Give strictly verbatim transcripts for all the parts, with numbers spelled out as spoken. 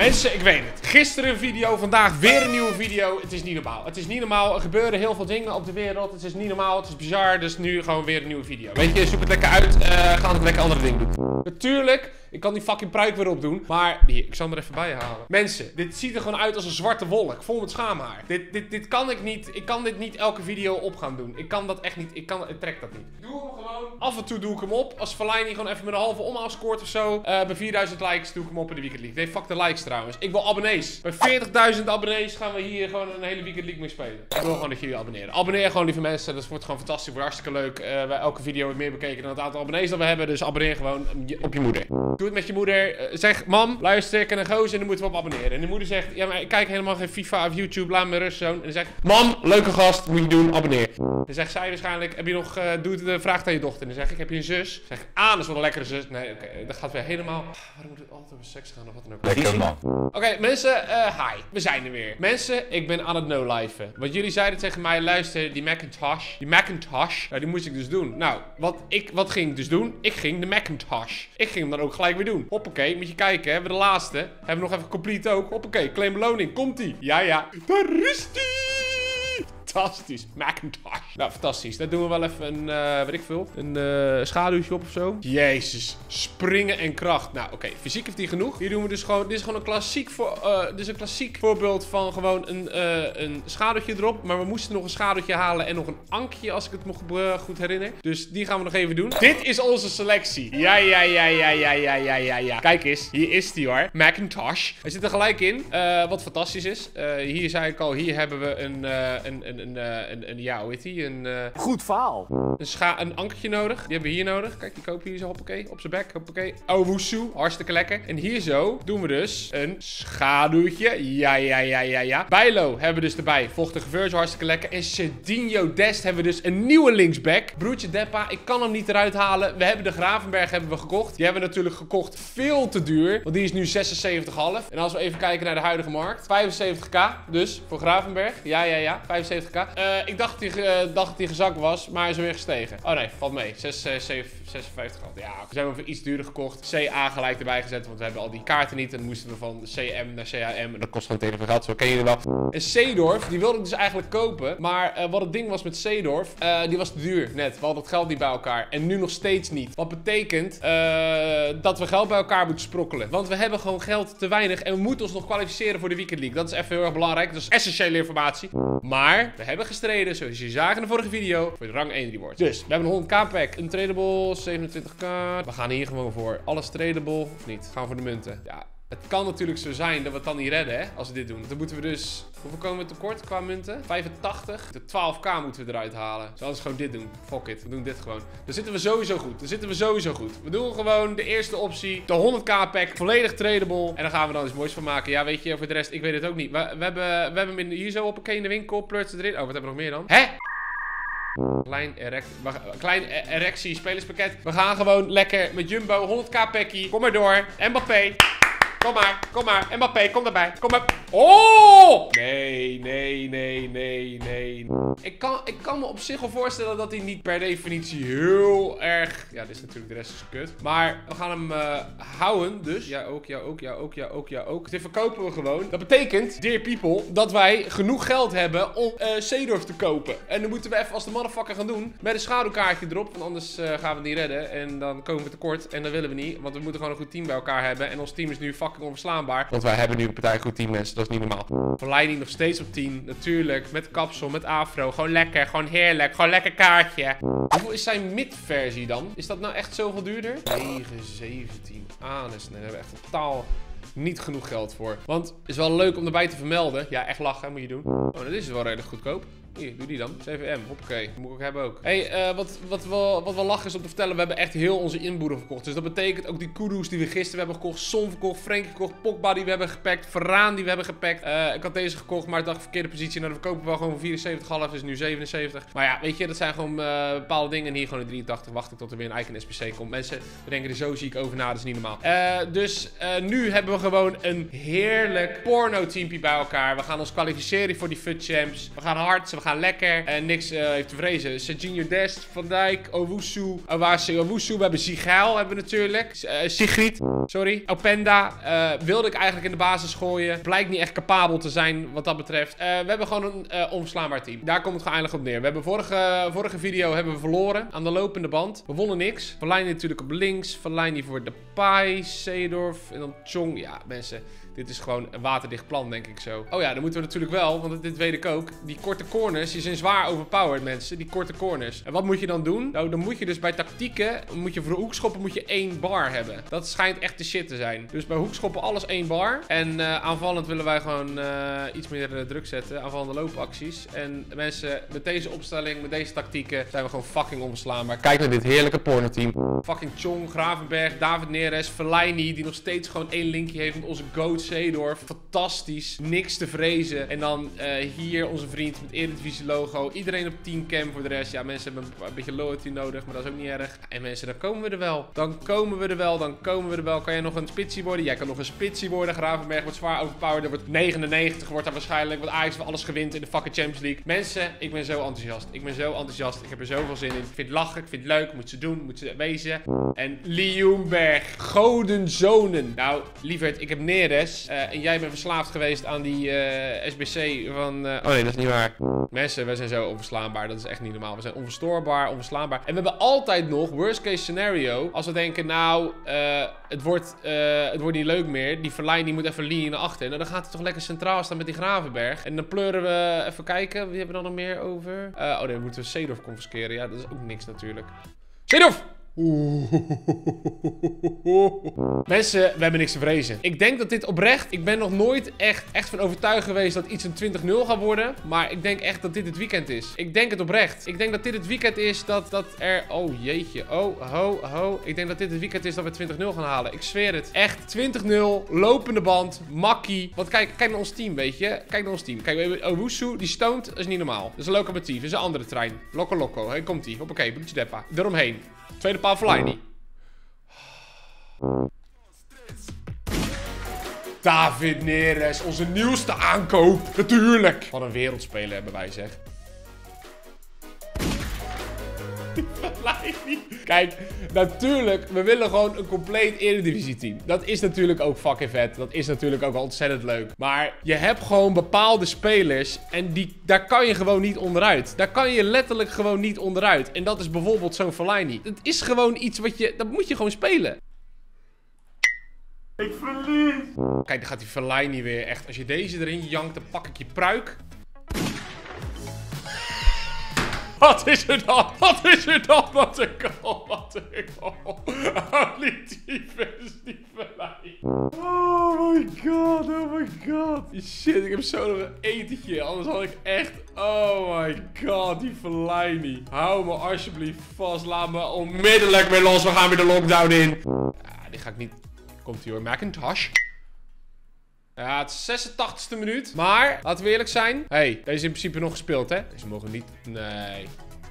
Mensen, ik weet het. Gisteren een video, vandaag weer een nieuwe video. Het is niet normaal. Het is niet normaal. Er gebeuren heel veel dingen op de wereld. Het is niet normaal. Het is bizar. Dus nu gewoon weer een nieuwe video. Weet je, zoek het lekker uit. Uh, ga het lekker andere dingen doen. Natuurlijk, ik kan die fucking pruik weer opdoen. Maar hier, ik zal hem er even bij halen. Mensen, dit ziet er gewoon uit als een zwarte wolk. Vol met schaamhaar. Dit, dit, dit kan ik niet. Ik kan dit niet elke video op gaan doen. Ik kan dat echt niet. Ik, kan, ik trek dat niet. Ik doe hem gewoon. Af en toe doe ik hem op. Als Fellaini gewoon even met een halve omhaal scoort of zo. Uh, bij vierduizend likes doe ik hem op in de Weekend League. Nee, fuck de likes trouwens. Ik wil abonnees. Bij veertigduizend abonnees gaan we hier gewoon een hele Weekend League mee spelen. Ik wil gewoon dat jullie abonneren. Abonneer gewoon, lieve mensen. Dat wordt gewoon fantastisch. Wordt hartstikke leuk. Uh, bij elke video wordt meer bekeken dan het aantal abonnees dat we hebben. Dus abonneer gewoon op je moeder. Doe het met je moeder. Uh, zeg, mam, luister, ik ken een gozer en dan moeten we op abonneren. En de moeder zegt, ja, maar ik kijk helemaal geen FIFA of YouTube. Laat me rust zo. En dan zegt, mam, leuke gast, moet je doen, abonneer. Dan zegt zij waarschijnlijk, heb je nog, uh, doe het, uh, vraag aan je dochter. En dan zeg ik, heb je een zus? Dan zeg ik, ah, dat is wel een lekkere zus. Nee, oké, okay, dat gaat weer helemaal. Waarom moet het altijd over seks gaan of wat dan ook? Lekker man. Oké, okay, mensen, uh, hi. We zijn er weer. Mensen, ik ben aan het no-lifen. Want jullie zeiden tegen mij, luister, die Macintosh. Die Macintosh, nou, die moest ik dus doen. Nou, wat, ik, wat ging ik dus doen? Ik ging de Macintosh. Ik ging hem dan ook gelijk weer doen. Hoppakee, moet je kijken, hebben we de laatste. Hebben we nog even complete ook. Hoppakee, claim beloning, komt-ie. Ja, ja. Daar is die. Fantastisch. Macintosh. Nou, fantastisch. Daar doen we wel even een, uh, weet ik veel, een uh, schaduwtje op of zo. Jezus. Springen en kracht. Nou, oké. Okay. Fysiek heeft hij genoeg. Hier doen we dus gewoon, dit is gewoon een klassiek, voor, uh, dit is een klassiek voorbeeld van gewoon een, uh, een schaduwtje erop. Maar we moesten nog een schaduwtje halen en nog een ankje, als ik het me uh, goed herinner. Dus die gaan we nog even doen. Dit is onze selectie. Ja, ja, ja, ja, ja, ja, ja, ja, ja. Kijk eens. Hier is die hoor. Macintosh. Hij zit er gelijk in. Uh, wat fantastisch is. Uh, hier zei ik al, hier hebben we een, uh, een, een Een, uh, een, een, ja, hoe heet die? Een, uh, goed verhaal. Een, scha een ankertje nodig. Die hebben we hier nodig. Kijk, die kopen hier zo, hoppakee. Op zijn bek, hoppakee. Oh, woesoe. Hartstikke lekker. En hier zo doen we dus een schaduwtje. Ja, ja, ja, ja, ja. Bijlo hebben we dus erbij. Vochtige Virgil, hartstikke lekker. En Serginho Dest hebben we dus een nieuwe linksback. Broertje Deppa, ik kan hem niet eruit halen. We hebben de Gravenberg hebben we gekocht. Die hebben we natuurlijk gekocht veel te duur. Want die is nu zesenzeventig komma vijf. En als we even kijken naar de huidige markt. vijfenzeventig k. Dus voor Gravenberg. Ja, ja, ja. vijfenzeventig k. Uh, ik dacht dat hij uh, dacht die gezakt was, maar hij is weer gestegen. Oh nee, valt mee. zes, zeven, zesenvijftig gehad. Ja, we zijn even iets duurder gekocht. C A gelijk erbij gezet, want we hebben al die kaarten niet. En dan moesten we van C M naar C A M. En dat kost gewoon tegen veel geld, zo ken je wel. En Seedorf, die wilde ik dus eigenlijk kopen. Maar uh, wat het ding was met Seedorf, uh, die was te duur net. We hadden het geld niet bij elkaar. En nu nog steeds niet. Wat betekent uh, dat we geld bij elkaar moeten sprokkelen. Want we hebben gewoon geld te weinig. En we moeten ons nog kwalificeren voor de Weekend League. Dat is even heel erg belangrijk. Dat is essentiële informatie. Maar we hebben gestreden, zoals jullie zagen in de vorige video, voor de rang één reward. Dus, we hebben een honderd k pack, een tradable, zevenentwintig k. We gaan hier gewoon voor. Alles tradable, of niet? Gaan we voor de munten. Ja, het kan natuurlijk zo zijn dat we het dan niet redden, hè, als we dit doen. Dan moeten we dus, hoeveel komen we tekort qua munten? vijfentachtig. De twaalf k moeten we eruit halen. Dus anders gewoon dit doen. Fuck it, we doen dit gewoon. Dan zitten we sowieso goed. Dan zitten we sowieso goed. We doen gewoon de eerste optie, de honderd k pack, volledig tradable. En dan gaan we dan iets moois van maken. Ja, weet je, voor de rest, ik weet het ook niet. We, we, hebben, we hebben hem in, hier zo op in de winkel, pleurt erin. Oh, wat hebben we nog meer dan? Hè? Klein, erect, klein erectie spelerspakket. We gaan gewoon lekker met Jumbo, honderd k packie. Kom maar door. Mbappé. Kom maar, kom maar. Mbappé, kom erbij. Kom maar. Oh! Nee, nee, nee, nee, nee. Ik kan, ik kan me op zich wel voorstellen dat hij niet per definitie heel erg... Ja, dit is natuurlijk de rest is kut. Maar we gaan hem uh, houden. Dus ja, ook, ja, ook, ja, ook, ja, ook, ja, ook. Dit verkopen we gewoon. Dat betekent, dear people, dat wij genoeg geld hebben om uh, Seedorf te kopen. En dan moeten we even als de motherfucker gaan doen. Met een schaduwkaartje erop. Want anders uh, gaan we het niet redden. En dan komen we tekort. En dat willen we niet. Want we moeten gewoon een goed team bij elkaar hebben. En ons team is nu fucking onverslaanbaar. Want wij hebben nu een partij goed team, mensen. Dat is niet normaal. Fellaini nog steeds op tien. Natuurlijk. Met kapsel, met afro. Gewoon lekker. Gewoon heerlijk. Gewoon lekker kaartje. Hoeveel is zijn mid-versie dan? Is dat nou echt zoveel duurder? negen, zeventien. Anus. Nee, daar hebben we echt totaal niet genoeg geld voor. Want het is wel leuk om erbij te vermelden. Ja, echt lachen. Moet je doen. Oh, dat is wel redelijk goedkoop. Hier, doe die dan. zeven M. Hoppakee. Dat moet ik ook hebben ook. Hé, hey, uh, wat, wat, wel, wat wel lachen is om te vertellen. We hebben echt heel onze inboedel verkocht. Dus dat betekent ook die Kudus die we gisteren hebben gekocht. Son verkocht. Frenkie gekocht. Pogba die we hebben gepakt. Varaan die we hebben gepakt. Uh, ik had deze gekocht, maar ik dacht verkeerde positie. Nou, dan verkopen we wel gewoon voor vierenzeventig komma vijf. Dus nu zevenenzeventig. Maar ja, weet je, dat zijn gewoon uh, bepaalde dingen. En hier gewoon in drieëntachtig. Wacht ik tot er weer een Icon S P C komt. Mensen, we denken er zo ziek over na. Dat is niet normaal. Uh, dus uh, nu hebben we gewoon een heerlijk porno-teampje bij elkaar. We gaan ons kwalificeren voor die F U T Champs. We gaan hard. We we gaan lekker. En niks uh, heeft te vrezen. Serginho Dest, Van Dijk, Owusu, Owase, Owusu. We hebben Zigael, hebben we natuurlijk. Uh, Sigrid, sorry. Openda uh, wilde ik eigenlijk in de basis gooien. Blijkt niet echt capabel te zijn wat dat betreft. Uh, we hebben gewoon een uh, onverslaanbaar team. Daar komt het gewoon eindelijk op neer. We hebben vorige, vorige video hebben we verloren aan de lopende band. We wonnen niks. Verlijnen natuurlijk op links. Verlijnen voor de Pai, Seedorf en dan Chong. Ja, mensen. Dit is gewoon een waterdicht plan, denk ik zo. Oh ja, dan moeten we natuurlijk wel, want dit weet ik ook. Die korte corners, die zijn zwaar overpowered, mensen. Die korte corners. En wat moet je dan doen? Nou, dan moet je dus bij tactieken, moet je voor de hoekschoppen moet je één bar hebben. Dat schijnt echt de shit te zijn. Dus bij hoekschoppen alles één bar. En uh, aanvallend willen wij gewoon uh, iets meer uh, druk zetten. Aanvallende loopacties. En mensen, met deze opstelling, met deze tactieken, zijn we gewoon fucking onverslaanbaar. Kijk naar dit heerlijke pornoteam. Fucking Chong, Gravenberg, David Neres, Fellaini, die nog steeds gewoon één linkje heeft met onze goat Seedorf. Fantastisch. Niks te vrezen. En dan uh, hier onze vriend met Eredivisie logo. Iedereen op teamcam voor de rest. Ja, mensen hebben een, een beetje loyalty nodig, maar dat is ook niet erg. En mensen, dan komen we er wel. Dan komen we er wel. Dan komen we er wel. Kan jij nog een spitsie worden? Jij kan nog een spitsie worden. Gravenberg wordt zwaar overpowered. Er wordt negenennegentig wordt daar waarschijnlijk. Want Ajax wil alles gewint in de fucking Champions League. Mensen, ik ben zo enthousiast. Ik ben zo enthousiast. Ik heb er zoveel zin in. Ik vind het lachen. Ik vind het leuk. Moet ze doen. Moet ze wezen. En Ljungberg. Godenzonen. Nou, lieverd, ik heb Neres. Uh, en jij bent verslaafd geweest aan die uh, S B C van... Uh... Oh nee, dat is niet waar. Mensen, we zijn zo onverslaanbaar. Dat is echt niet normaal. We zijn onverstoorbaar, onverslaanbaar. En we hebben altijd nog, worst case scenario, als we denken, nou, uh, het, wordt, uh, het wordt niet leuk meer. Die Verlijn die moet even linie naar achter. Nou, dan gaat het toch lekker centraal staan met die Gravenberg. En dan pleuren we, even kijken, wie hebben we dan nog meer over? Uh, oh nee, we moeten Seedorf confisceren. Ja, dat is ook niks natuurlijk. Seedorf! Oeh. Mensen, we hebben niks te vrezen. Ik denk dat dit oprecht... Ik ben nog nooit echt, echt van overtuigd geweest dat iets een twintig nul gaat worden. Maar ik denk echt dat dit het weekend is. Ik denk het oprecht. Ik denk dat dit het weekend is dat, dat er... Oh jeetje. Oh, ho, ho. Ik denk dat dit het weekend is dat we twintig nul gaan halen. Ik zweer het. Echt twintig nul. Lopende band. Makkie. Want kijk, kijk naar ons team, weet je. Kijk naar ons team. Kijk, Owusu, die stoont. Dat is niet normaal. Dat is een locomotief. Dat is een andere trein. Loco Loco. Hey, komt ie. Hoppakee. Bloedje deppa. Eromheen. Tweede paal Fellaini. David Neres, onze nieuwste aankoop. Natuurlijk. Wat een wereldspeler hebben wij, zeg. Kijk, natuurlijk, we willen gewoon een compleet Eredivisie team. Dat is natuurlijk ook fucking vet. Dat is natuurlijk ook ontzettend leuk. Maar je hebt gewoon bepaalde spelers en die, daar kan je gewoon niet onderuit. Daar kan je letterlijk gewoon niet onderuit. En dat is bijvoorbeeld zo'n Fellaini. Het is gewoon iets wat je, dat moet je gewoon spelen. Ik verlies. Kijk, dan gaat die Fellaini weer. Echt, als je deze erin jankt, dan pak ik je pruik. Wat is er dan? Wat is er dan? Wat een goal. Wat een goal. Holy tyfus, die Fellaini. Oh my god, oh my god. Shit, ik heb zo nog een etentje. Anders had ik echt... Oh my god, die Fellaini. Hou me alsjeblieft vast. Laat me onmiddellijk weer los. We gaan weer de lockdown in. Ja, die ga ik niet... Komt ie hoor. Macintosh. Ja, het is zesentachtigste minuut. Maar, laten we eerlijk zijn. Hé, hey, deze is in principe nog gespeeld, hè? Deze mogen niet... Nee.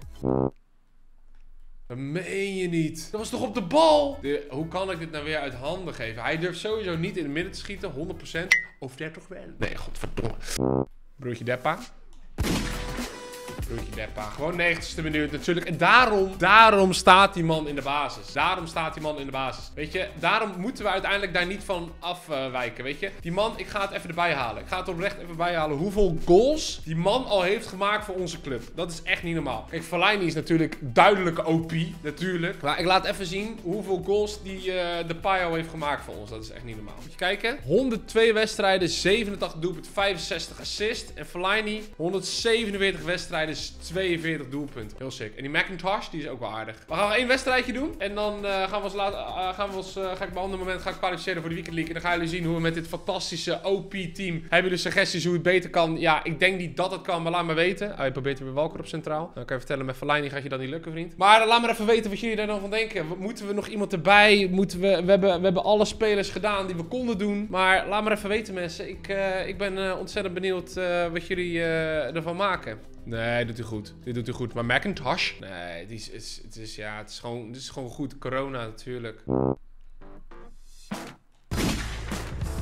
Dat meen je niet. Dat was toch op de bal? De, hoe kan ik dit nou weer uit handen geven? Hij durft sowieso niet in het midden te schieten. honderd procent. Of dertig wel. Nee, godverdomme. Broertje Deppa. Broertje Deppa. Gewoon negentigste minuut natuurlijk. En daarom, daarom staat die man in de basis. Daarom staat die man in de basis. Weet je, daarom moeten we uiteindelijk daar niet van afwijken, weet je. Die man, ik ga het even erbij halen. Ik ga het oprecht even bijhalen hoeveel goals die man al heeft gemaakt voor onze club. Dat is echt niet normaal. Kijk, Fellaini is natuurlijk duidelijke O P, natuurlijk. Maar ik laat even zien hoeveel goals die uh, de Pai al heeft gemaakt voor ons. Dat is echt niet normaal. Moet je kijken. honderdtwee wedstrijden, zevenentachtig doelpunten, vijfenzestig assist. En Fellaini, honderdzevenenveertig wedstrijden, tweeënveertig doelpunten. Heel sick. En die Macintosh, die is ook wel aardig. We gaan één wedstrijdje doen. En dan uh, gaan we ons laten, uh, gaan we ons, uh, ga ik op een ander moment gaan kwalificeren voor de Weekend League. En dan gaan jullie zien hoe we met dit fantastische O P-team... Hebben jullie suggesties hoe het beter kan? Ja, ik denk niet dat het kan, maar laat me weten. Oh, je probeert weer Walker op centraal. Dan kan je vertellen, met Fellaini gaat je dat niet lukken, vriend. Maar uh, laat me even weten wat jullie daar dan van denken. Moeten we nog iemand erbij? Moeten we... We hebben, we hebben alle spelers gedaan die we konden doen. Maar laat me even weten, mensen. Ik, uh, ik ben uh, ontzettend benieuwd uh, wat jullie uh, ervan maken. Nee, doet u goed. Dit doet u goed. Maar Macintosh? Nee, het is, het is, het is, ja, het is gewoon, het is gewoon goed. Corona natuurlijk.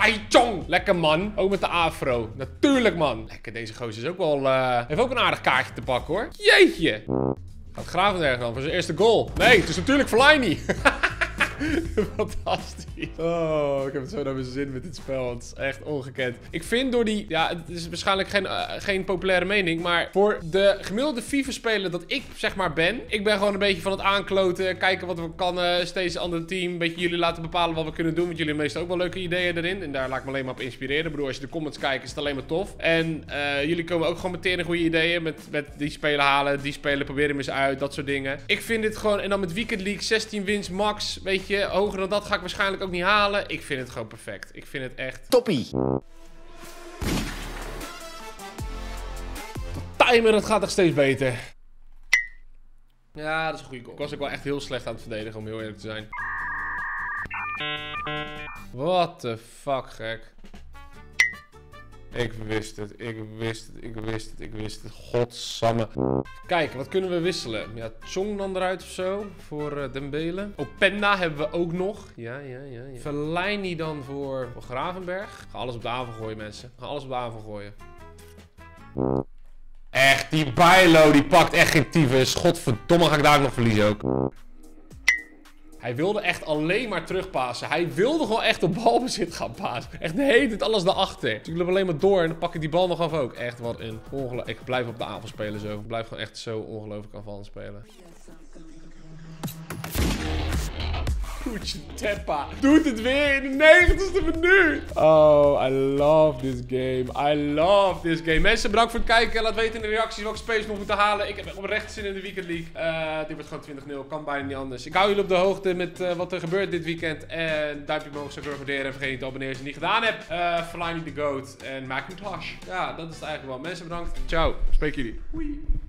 Tai Chong. Lekker, man. Ook met de afro. Natuurlijk, man. Lekker, deze gozer is ook wel... Uh, heeft ook een aardig kaartje te pakken, hoor. Jeetje. Gaat Gravenberch dan voor zijn eerste goal? Nee, het is natuurlijk Fellaini. Fantastisch. Oh, ik heb het zo naar mijn zin met dit spel. Het is echt ongekend. Ik vind door die... Ja, het is waarschijnlijk geen, uh, geen populaire mening. Maar voor de gemiddelde FIFA-speler dat ik zeg maar ben. Ik ben gewoon een beetje van het aankloten. Kijken wat we kunnen. Steeds een ander team. Een beetje jullie laten bepalen wat we kunnen doen. Want jullie hebben meestal ook wel leuke ideeën erin. En daar laat ik me alleen maar op inspireren. Ik bedoel, als je de comments kijkt is het alleen maar tof. En uh, jullie komen ook gewoon meteen in goede ideeën. Met, met die spelen halen. Die spelen proberen hem eens uit. Dat soort dingen. Ik vind dit gewoon... En dan met Weekend League zestien wins max. Weet je. Hoger dan dat ga ik waarschijnlijk ook niet halen. Ik vind het gewoon perfect. Ik vind het echt... Toppie. De timer, dat gaat nog steeds beter. Ja, dat is een goede goal. Ik was ook wel echt heel slecht aan het verdedigen, om heel eerlijk te zijn. What the fuck, gek. Ik wist het, ik wist het, ik wist het, ik wist het. Godsamme. Kijk, wat kunnen we wisselen? Ja, Chong dan eruit of zo. Voor uh, Dembele. Openda hebben we ook nog. Ja, ja, ja. ja. Fellaini dan voor, voor Gravenberch. Ga alles op de aanval gooien, mensen. Ga alles op de aanval gooien. Echt, die Bijlo, die pakt echt geen tyfus. Godverdomme, ga ik daar nog verliezen ook. Hij wilde echt alleen maar terugpassen. Hij wilde gewoon echt op balbezit gaan passen. Echt de hele tijd alles daarachter. Dus ik loop alleen maar door en dan pak ik die bal nog af ook. Echt wat een ongeluk. Ik blijf op de aanval spelen zo. Ik blijf gewoon echt zo ongelooflijk aanvallend spelen. Goedje Teppa. Doet het weer in de negentigste minuut. Oh, I love this game. I love this game. Mensen, bedankt voor het kijken. Laat weten in de reacties welke spelers we nog moeten halen. Ik heb oprecht zin in de Weekend League. Uh, dit wordt gewoon twintig nul. Kan bijna niet anders. Ik hou jullie op de hoogte met uh, wat er gebeurt dit weekend. En duimpje omhoog zou ik erg waarderen. En vergeet niet te abonneren als je het niet gedaan hebt. Uh, Fellaini the Goat. En maak een clash. Ja, dat is het eigenlijk wel. Mensen, bedankt. Ciao. Spreek jullie. Hoi.